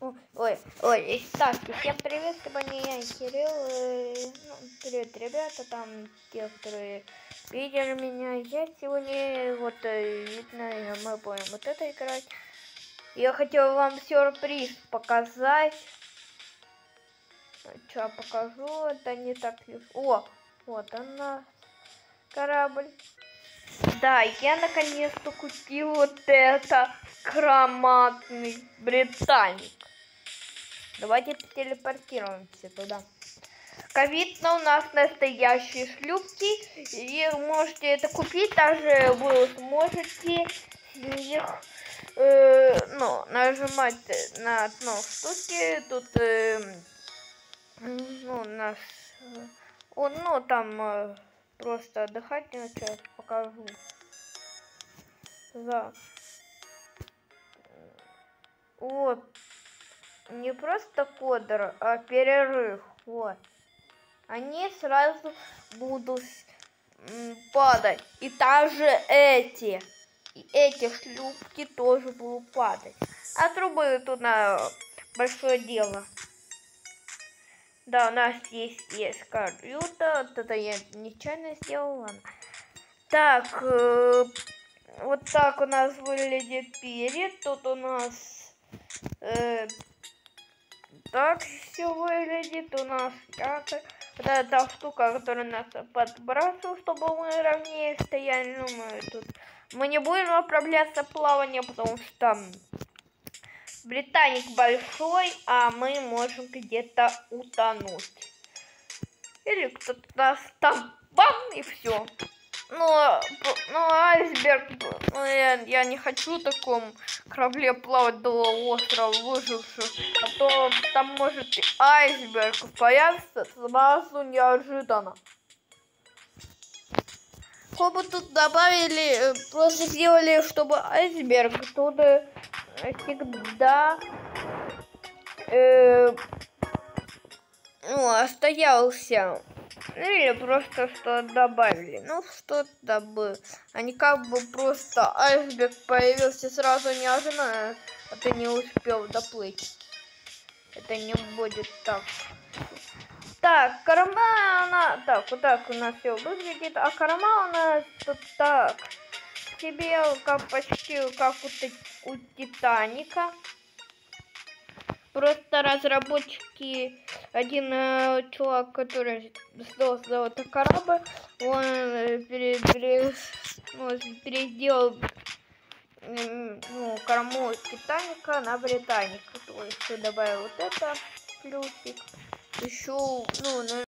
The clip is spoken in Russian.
Ой, так, всем привет, сегодня я Кирилл, привет, ребята, там, те, которые видели меня, я сегодня, видно, мы будем вот это играть. Я хотел вам сюрприз показать. Сейчас покажу, это не так, вот она, корабль. Да, я наконец-то купил вот это громадный Британик. Давайте телепортируемся туда. Ковидно у нас настоящие шлюпки. И можете это купить, даже вы сможете их нажимать на одну штуки. Тут там просто отдыхать, сейчас покажу. Да. Вот. Не просто кодер, а перерыв. Вот. Они сразу будут падать. И также эти шлюпки тоже будут падать. А трубы тут на большое дело. Да, у нас есть каюта. Это я нечаянно сделала. Так, вот так у нас выглядит перед. Тут у нас так все выглядит. У нас вот эта штука, которая нас подбрасывает, чтобы мы ровнее стояли. Мы не будем отправляться в плавание, потому что там Британик большой, а мы можем где-то утонуть. Или кто-то нас там бам, и все. Айсберг, я не хочу в таком корабле плавать до острова выживших, а то там может и айсберг появится сразу неожиданно. Бы тут добавили, просто сделали, чтобы айсберг тут всегда остался. Или просто что добавили. Что-то бы. Они как бы просто айсберг появился сразу неожиданно, а ты не успел доплыть. Это не будет так. Так, корма она... Так, вот так у нас все выглядит. А корма у нас тут так. Тебе как почти как у Титаника. Просто разработчики, один чувак, который создал этот корабль, он переделал корму Титаника на Британик. То есть добавил вот это плюсик. Еще,